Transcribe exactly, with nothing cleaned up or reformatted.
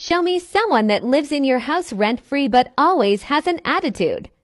Show me someone that lives in your house rent-free but always has an attitude.